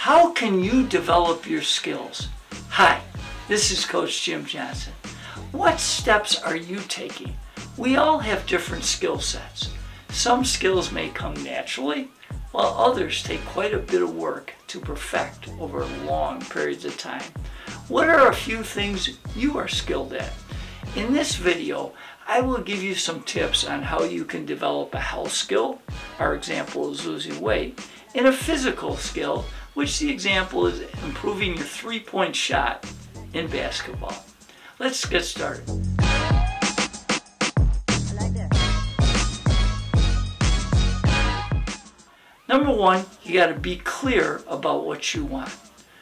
How can you develop your skills? Hi, this is Coach Jim Johnson. What steps are you taking? We all have different skill sets. Some skills may come naturally, while others take quite a bit of work to perfect over long periods of time. What are a few things you are skilled at? In this video, I will give you some tips on how you can develop a health skill, our example is losing weight, and a physical skill, which the example is improving your three-point shot in basketball. Let's get started. Number one, you got to be clear about what you want.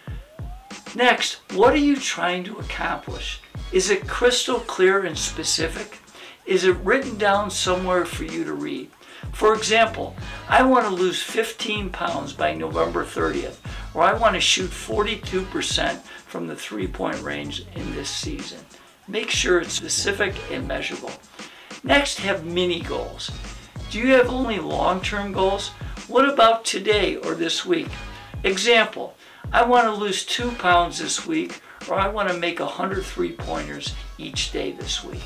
Next, what are you trying to accomplish? Is it crystal clear and specific? Is it written down somewhere for you to read? For example, I want to lose 15 pounds by November 30th, or I want to shoot 42% from the three-point range in this season. Make sure it's specific and measurable. Next, have mini goals. Do you have only long-term goals? What about today or this week? Example, I want to lose 2 pounds this week, or I want to make 100 three-pointers each day this week.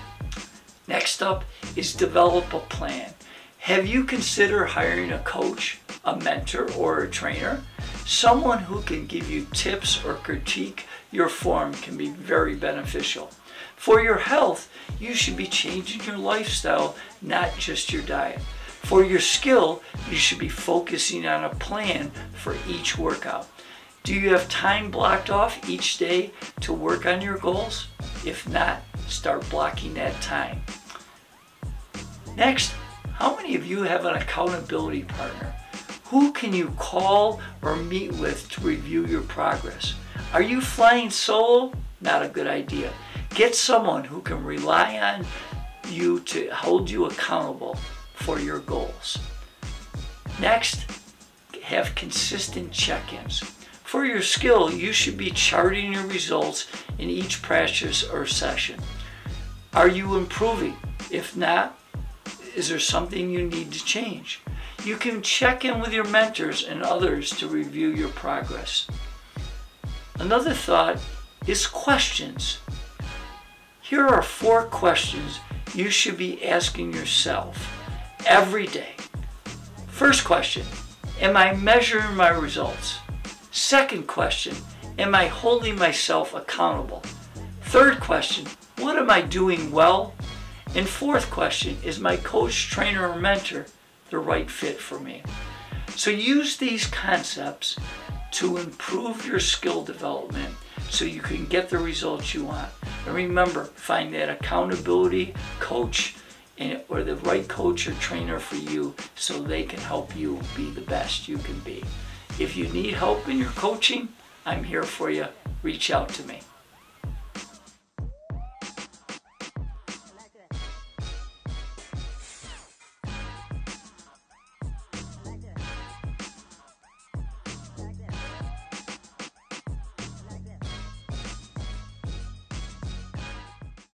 Next up is develop a plan. Have you considered hiring a coach, a mentor, or a trainer? Someone who can give you tips or critique your form can be very beneficial. For your health, you should be changing your lifestyle, not just your diet. For your skill, you should be focusing on a plan for each workout. Do you have time blocked off each day to work on your goals? If not, start blocking that time. Next, how many of you have an accountability partner? Who can you call or meet with to review your progress? Are you flying solo? Not a good idea. Get someone who can rely on you to hold you accountable for your goals. Next, have consistent check-ins. For your skill, you should be charting your results in each practice or session. Are you improving? If not, is there something you need to change? You can check in with your mentors and others to review your progress. Another thought is questions. Here are 4 questions you should be asking yourself every day. First question, am I measuring my results? Second question, am I holding myself accountable? Third question, what am I doing well? And fourth question, is my coach, trainer, or mentor the right fit for me? So use these concepts to improve your skill development so you can get the results you want. And remember, find that accountability coach or the right coach or trainer for you so they can help you be the best you can be. If you need help in your coaching, I'm here for you. Reach out to me.